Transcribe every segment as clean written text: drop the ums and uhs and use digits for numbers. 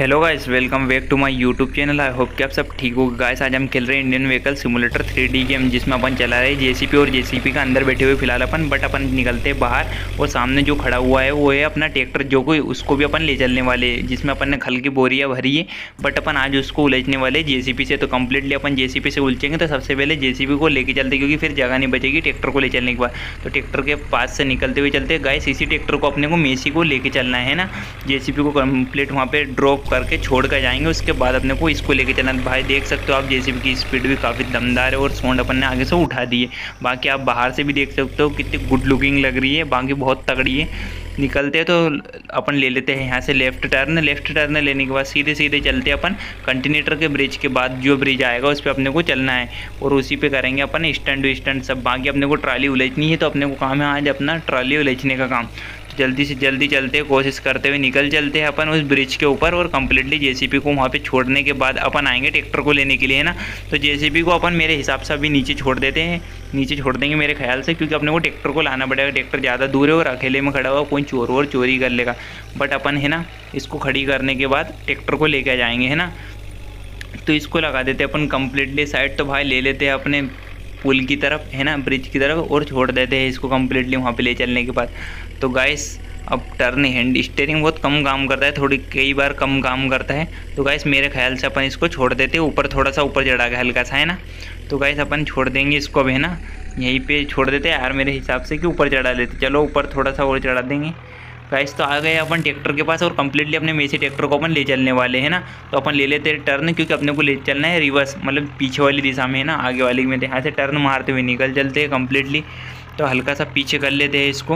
Hello guys, welcome back to my YouTube channel. I hope कि आप सब ठीक हो। गाइस आज हम खेल रहे हैं Indian vehicle simulator 3D game, जिसमें अपन चला रहे हैं जेसीपी और जेसीपी का अंदर बैठे हुए फिलहाल अपन। बट अपन निकलते हैं बाहर और सामने जो खड़ा हुआ है वो है अपना ट्रैक्टर, जो कोई उसको भी अपन ले चलने वाले हैं, जिसमें अपन ने खल की बोरियाँ भरी है। बट अपन आज उसको उलझने वाले जेसीपी से। तो कम्प्लीटली अपन जेसीपी से उलझेंगे। तो सबसे पहले जेसीपी को लेके चलते, क्योंकि फिर जगह नहीं बचेगी ट्रैक्टर को ले चलने के बाद। तो ट्रैक्टर के पास से निकलते हुए चलते गाइस, इसी ट्रैक्टर को अपने को मेसी को लेके चलना है ना। जेसीपी को कम्प्लीट वहाँ पे ड्रॉप करके छोड़ कर जाएंगे, उसके बाद अपने को इसको लेके चलना। भाई देख सकते हो आप, जेसीबी की स्पीड भी काफ़ी दमदार है और सोंड अपन ने आगे से उठा दी है। बाकी आप बाहर से भी देख सकते हो कितनी गुड लुकिंग लग रही है, बाकी बहुत तगड़ी है। निकलते हैं तो अपन ले लेते हैं यहाँ से लेफ़्ट टर्न। लेफ़्ट टर्न लेने के बाद सीधे सीधे चलते हैं अपन कंटिनेटर के ब्रिज के बाद जो ब्रिज आएगा उस पर अपने को चलना है, और उसी पे करेंगे अपन स्टैंड टू स्टैंड सब। बाकी अपने को ट्राली उलझनी है, तो अपने को काम है आज अपना ट्राली उलझने का काम। जल्दी से जल्दी चलते हैं, कोशिश करते हुए निकल चलते हैं अपन उस ब्रिज के ऊपर। और कम्प्लीटली जेसीबी को वहाँ पे छोड़ने के बाद अपन आएंगे ट्रैक्टर को लेने के लिए, है ना। तो जेसीबी को अपन मेरे हिसाब से अभी नीचे छोड़ देते हैं, नीचे छोड़ देंगे मेरे ख्याल से, क्योंकि अपने को ट्रैक्टर को लाना पड़ेगा। ट्रैक्टर ज़्यादा दूर है और अकेले में खड़ा हुआ कोई चोर और चोरी कर लेगा। बट अपन है ना, इसको खड़ी करने के बाद ट्रैक्टर को लेकर जाएंगे, है ना। तो इसको लगा देते हैं अपन कम्प्लीटली साइड। तो भाई ले लेते हैं अपने पुल की तरफ, है ना, ब्रिज की तरफ, और छोड़ देते हैं इसको कम्प्लीटली वहाँ पे ले चलने के बाद। तो गाइस अब टर्न हैंड स्टीयरिंग बहुत कम काम करता है, थोड़ी कई बार कम काम करता है। तो गाइस मेरे ख्याल से अपन इसको छोड़ देते हैं ऊपर, थोड़ा सा ऊपर चढ़ा के हल्का सा, है ना। तो गाइस अपन छोड़ देंगे इसको अब, है ना, यहीं पे छोड़ देते हैं यार मेरे हिसाब से, कि ऊपर चढ़ा लेते। चलो ऊपर थोड़ा सा और चढ़ा देंगे गाइस। तो आ गए अपन ट्रैक्टर के पास और कम्प्लीटली अपने मेसी ट्रैक्टर को अपन ले चलने वाले हैं ना। तो अपन ले लेते हैं टर्न, क्योंकि अपने को ले चलना है रिवर्स, मतलब पीछे वाली दिशा में, है ना, आगे वाली में। यहाँ से टर्न मारते हुए निकल चलते हैं कम्प्लीटली। तो हल्का सा पीछे कर लेते हैं इसको,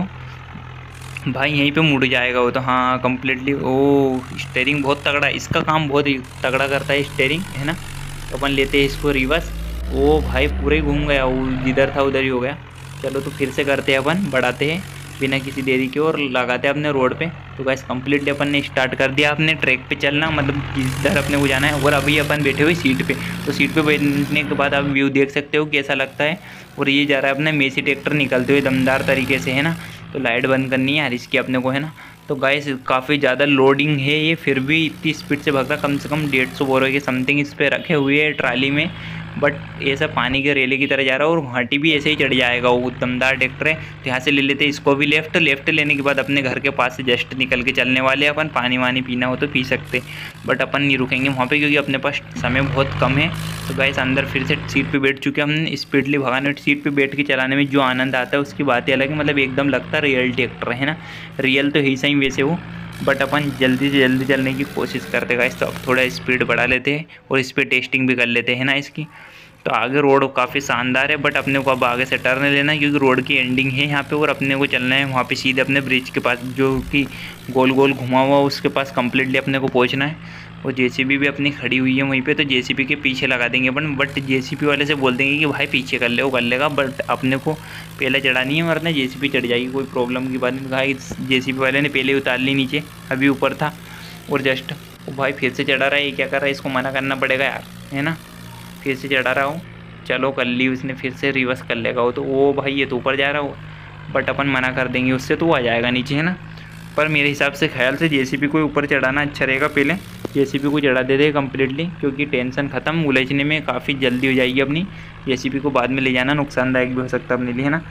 भाई यहीं पे मुड़ जाएगा वो तो। हाँ कम्प्लीटली। ओ स्टीयरिंग बहुत तगड़ा, इसका काम बहुत ही तगड़ा करता है स्टीयरिंग, है ना। तो अपन लेते हैं इसको रिवर्स। ओ भाई पूरे ही घूम गया, वो जिधर था उधर ही हो गया। चलो तो फिर से करते हैं अपन, बढ़ाते हैं बिना किसी देरी के और लगाते हैं अपने रोड पे। तो गाइस कम्प्लीटली अपन ने स्टार्ट कर दिया अपने ट्रैक पे चलना, मतलब जिधर अपने को जाना है। और अभी अपन बैठे हुए सीट पे। तो सीट पे बैठने के बाद आप व्यू देख सकते हो कैसा लगता है। और ये जा रहा है अपना मेसी ट्रैक्टर निकलते हुए दमदार तरीके से, है ना। तो लाइट बंद करनी है यार इसकी अपने को, है ना। तो गाइस काफ़ी ज़्यादा लोडिंग है ये, फिर भी इतनी स्पीड से भाग रहा। कम से कम 150 बोरे के समथिंग इस पर रखे हुए है ट्राली में। बट ऐसा पानी के रेले की तरह जा रहा है, और घाटी भी ऐसे ही चढ़ जाएगा। वो दमदार ट्रैक्टर है। तो यहाँ से ले लेते हैं इसको भी लेफ़्ट लेने के बाद अपने घर के पास से जस्ट निकल के चलने वाले अपन। पानी वानी पीना हो तो पी सकते, बट अपन नहीं रुकेंगे वहाँ पे, क्योंकि अपने पास समय बहुत कम है। तो गाइस अंदर फिर से सीट पे बैठ चुके हम स्पीडली भगाने। सीट पे बैठ के चलाने में जो आनंद आता है उसकी बात ही अलग है, मतलब एकदम लगता है रियल ट्रैक्टर, है ना। रियल तो ही सही वैसे वो, बट अपन जल्दी से जल्दी चलने की कोशिश करते गाइस। तो अब थोड़ा स्पीड बढ़ा लेते हैं और इस पर टेस्टिंग भी कर लेते हैं ना इसकी। तो आगे रोड काफ़ी शानदार है, बट अपने को अब आगे से टर्न लेना है, क्योंकि रोड की एंडिंग है यहाँ पे। और अपने को चलना है वहाँ पे सीधे अपने ब्रिज के पास, जो कि गोल गोल घुमा हुआ, उसके पास कम्प्लीटली अपने को पहुँचना है। और जेसीबी भी अपनी खड़ी हुई है वहीं पे। तो जेसीबी के पीछे लगा देंगे अपन, बट जेसीबी वाले से बोल देंगे कि भाई पीछे कर ले, वो कर लेगा। बट अपने को पहले चढ़ानी है, वरना जेसीबी चढ़ जाएगी, कोई प्रॉब्लम की बात नहीं। भाई जेसीबी वाले ने पहले उतार ली नीचे, अभी ऊपर था और जस्ट वो भाई फिर से चढ़ा रहा है। ये क्या कर रहा है, इसको मना करना पड़ेगा यार, है ना। फिर से चढ़ा रहा हूँ, चलो कर ली उसने, फिर से रिवर्स कर लेगा वो तो। वो भाई ये तो ऊपर जा रहा हो, बट अपन मना कर देंगे उससे, तो वो आ जाएगा नीचे, है ना। पर मेरे हिसाब से ख्याल से जेसीबी को ऊपर चढ़ाना अच्छा रहेगा। पहले जेसीबी को चढ़ा देते हैं कम्प्लीटली, क्योंकि टेंशन ख़त्म, उलझने में काफ़ी जल्दी हो जाएगी अपनी। जेसीबी को बाद में ले जाना नुकसानदायक भी हो सकता है अपने लिए, है ना।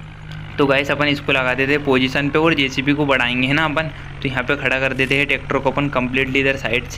तो गाइस अपन इसको लगा देते हैं पोजीशन पे और जेसीबी को बढ़ाएंगे, है ना अपन। तो यहाँ पे खड़ा कर देते हैं ट्रैक्टर को अपन कम्प्लीटली इधर साइड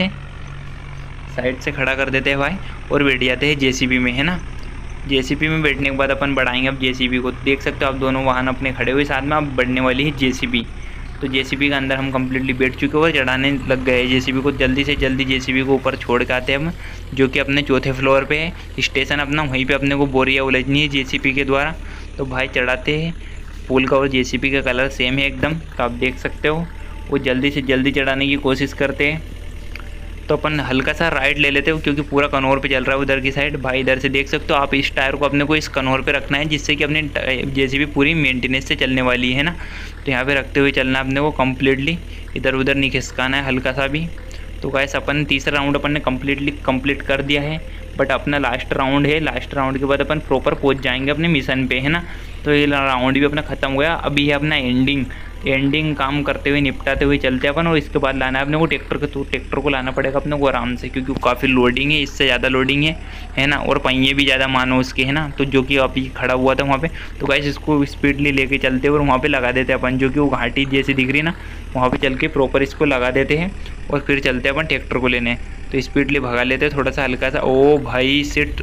से खड़ा कर देते हैं भाई, और बैठ जाते हैं जेसीबी में, है ना। जेसीबी में बैठने के बाद अपन बढ़ाएंगे अब जेसीबी को। देख सकते हो आप दोनों वाहन अपने खड़े हुए साथ में, अब बढ़ने वाली है जेसीबी। तो जेसीबी के अंदर हम कम्प्लीटली बैठ चुके हैं और चढ़ाने लग गए जेसीबी को। जल्दी से जल्दी जेसीबी को ऊपर छोड़ के आते हैं हम, जो कि अपने चौथे फ्लोर पे है स्टेशन अपना। वहीं पे अपने को बोरियाँ उलझनी है जेसीबी के द्वारा। तो भाई चढ़ाते हैं। पुल का और जेसीबी का कलर सेम है एकदम, तो आप देख सकते हो। वो जल्दी से जल्दी चढ़ाने की कोशिश करते हैं। तो अपन हल्का सा राइट ले लेते हो, क्योंकि पूरा कनौर पे चल रहा है उधर की साइड। भाई इधर से देख सकते हो आप, इस टायर को अपने को इस कनौर पे रखना है, जिससे कि अपने जेसीबी पूरी मेंटेनेंस से चलने वाली है ना। तो यहाँ पे रखते हुए चलना अपने को कम्प्लीटली, इधर उधर नहीं खिसकाना है हल्का सा भी। तो गाइस अपन तीसरा राउंड अपन ने कम्प्लीट कर दिया है। बट अपना लास्ट राउंड है, लास्ट राउंड के बाद अपन प्रॉपर पहुंच जाएंगे अपने मिशन पे, है ना। तो ये राउंड भी अपना ख़त्म हो गया। अभी है अपना एंडिंग काम करते हुए निपटाते हुए चलते हैं अपन। और इसके बाद लाना है अपने को ट्रैक्टर को, तो ट्रैक्टर को लाना पड़ेगा अपने को आराम से, क्योंकि काफ़ी लोडिंग है, इससे ज़्यादा लोडिंग है ना। और पहिए भी ज़्यादा मानो उसके, है ना। तो जो कि अभी खड़ा हुआ था वहाँ पे, तो गाइस इसको स्पीडली लेके चलते और वहाँ पे लगा देते अपन, जो कि वो घाटी जैसी दिख रही ना, वहाँ पे चल के प्रॉपर इसको लगा देते हैं और फिर चलते हैं अपन ट्रैक्टर को लेने। तो स्पीडली भगा लेते हैं थोड़ा सा हल्का सा। ओ भाई सिट,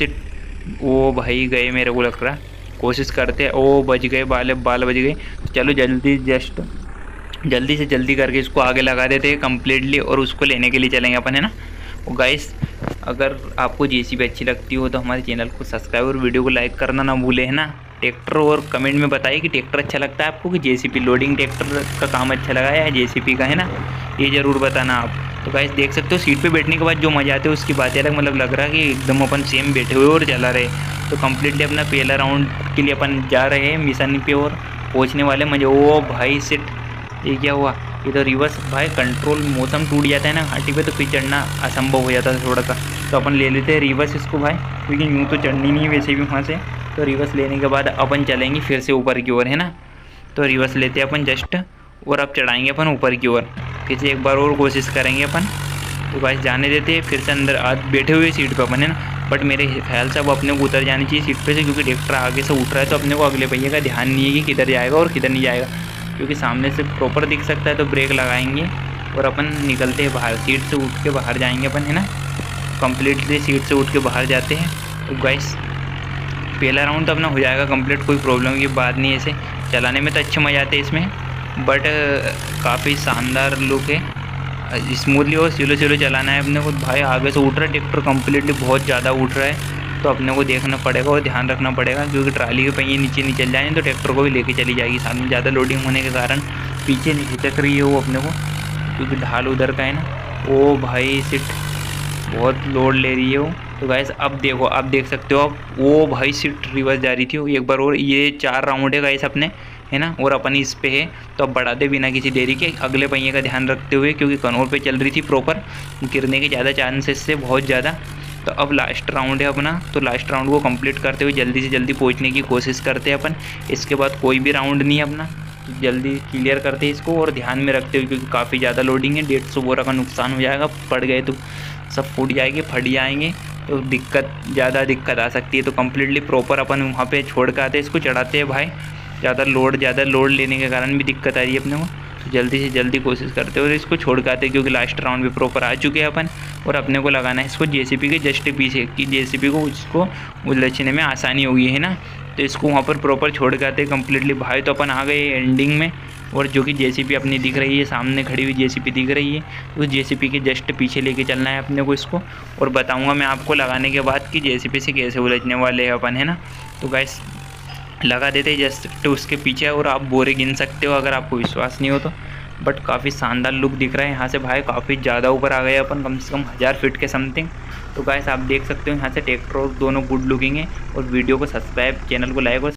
ओ भाई गए मेरे को लग रहा, कोशिश करते हैं। ओ बच गए, बाल बच गए। चलो जल्दी से जल्दी करके इसको आगे लगा देते हैं कम्प्लीटली और उसको लेने के लिए चलेंगे अपन, है ना। और गाइस अगर आपको जेसीबी अच्छी लगती हो तो हमारे चैनल को सब्सक्राइब और वीडियो को लाइक करना ना भूले, है ना। ट्रैक्टर, और कमेंट में बताइए कि ट्रैक्टर अच्छा लगता है आपको कि जेसीबी, लोडिंग ट्रैक्टर का काम अच्छा लगा है या जेसीबी का, है ना। ये ज़रूर बताना आप। तो गाइस देख सकते हो सीट पे बैठने के बाद जो मज़ा आते है उसकी बात अलग, मतलब लग रहा है कि एकदम अपन सेम बैठे हुए और चला रहे। तो कम्प्लीटली अपना पहला राउंड के लिए अपन जा रहे हैं मिशन पे और पहुँचने वाले मजे। ओ भाई सिट, ये क्या हुआ, इधर रिवर्स भाई कंट्रोल, मौसम टूट जाता है ना घाटी पे, तो फिर चढ़ना असंभव हो जाता है थोड़ा सा। तो अपन ले लेते हैं रिवर्स इसको भाई, क्योंकि यूँ तो चढ़नी नहीं है वैसे भी वहाँ से। तो रिवर्स लेने के बाद अपन चलेंगे फिर से ऊपर की ओर, है ना। तो रिवर्स लेते हैं अपन जस्ट, और अब चढ़ाएंगे अपन ऊपर की ओर, फिर से एक बार और कोशिश करेंगे अपन। तो भाई जाने देते हैं फिर से अंदर, आज बैठे हुए सीट पे अपन, है ना। बट मेरे ख्याल से अब अपने को उतर जानी चाहिए सीट पे से, क्योंकि ट्रैक्टर आगे से उठ रहा है, तो अपने को अगले पहिए का ध्यान नहीं है कि किधर जाएगा और किधर नहीं जाएगा, क्योंकि सामने से प्रॉपर दिख सकता है। तो ब्रेक लगाएंगे और अपन निकलते हैं बाहर, सीट से उठ के बाहर जाएंगे अपन, है ना। कम्प्लीटली सीट से उठ के बाहर जाते हैं। तो गाइस पहला राउंड तो अपना हो जाएगा कंप्लीट, कोई प्रॉब्लम की बात नहीं है। ऐसे चलाने में तो अच्छे मज़ा आते हैं इसमें, बट काफ़ी शानदार लुक है, स्मूथली और स्लो चलाना है अपने को। भाई आगे से उठ रहा है ट्रैक्टर, कम्प्लीटली बहुत ज़्यादा उठ रहा है, तो अपने को देखना पड़ेगा और ध्यान रखना पड़ेगा, क्योंकि ट्राली के पहिए नीचे नहीं चल जाएंगे तो ट्रैक्टर को भी लेके चली जाएगी साथ में। ज़्यादा लोडिंग होने के कारण पीछे नहीं खिसक रही है वो अपने को, क्योंकि ढाल उधर का है ना। ओ भाई सिट, बहुत लोड ले रही है वो। तो गाइस अब देखो, आप देख सकते हो आप, वो भाई सिट रिवर्स जा रही थी वो एक बार और। ये 4 राउंड है गाइस अपने, है ना, और अपन इस पे है। तो अब बढ़ाते बिना किसी देरी के, अगले पहिए का ध्यान रखते हुए, क्योंकि कनौर पे चल रही थी प्रॉपर, गिरने के ज़्यादा चांसेस से, बहुत ज़्यादा। तो अब लास्ट राउंड है अपना, तो लास्ट राउंड को कंप्लीट करते हुए जल्दी से जल्दी पहुंचने की कोशिश करते हैं अपन। इसके बाद कोई भी राउंड नहीं है अपना, तो जल्दी क्लियर करते हैं इसको और ध्यान में रखते हुए, क्योंकि काफ़ी ज़्यादा लोडिंग है, 150 बोरा का नुकसान हो जाएगा, पड़ गए तो सब फूट जाएंगे, फट जाएंगे, तो ज़्यादा दिक्कत आ सकती है। तो कम्प्लीटली प्रॉपर अपन वहाँ पे छोड़ के आते हैं, इसको चढ़ाते हैं भाई। ज़्यादा लोड लेने के कारण भी दिक्कत आ रही है अपने को, तो जल्दी से जल्दी कोशिश करते हैं और इसको छोड़ के आते हैं, क्योंकि लास्ट राउंड भी प्रॉपर आ चुके हैं अपन। और अपने को लगाना है इसको जेसीबी के जस्ट पीछे, कि जेसीबी को उसको उलझने में आसानी होगी, है ना। तो इसको वहाँ पर प्रॉपर छोड़ के आते हैं कम्प्लीटली भाई। तो अपन आ गए एंडिंग में, और जो कि जेसीबी अपनी दिख रही है, सामने खड़ी हुई जेसीबी दिख रही है, उस जेसीबी के जस्ट पीछे लेके चलना है अपने को इसको। और बताऊँगा मैं आपको लगाने के बाद कि जेसीबी से कैसे उलझने वाले हैं अपन, है ना। तो गाइस लगा देते हैं जस्ट उसके पीछे, और आप बोरे गिन सकते हो अगर आपको विश्वास नहीं हो तो। बट काफ़ी शानदार लुक दिख रहा है यहाँ से भाई, काफ़ी ज़्यादा ऊपर आ गए अपन, कम से कम 1000 फीट के समथिंग। तो गाइस आप देख सकते हो यहाँ से ट्रैक्टर और दोनों गुड लुकिंग है। और वीडियो को सब्सक्राइब, चैनल को लाइक और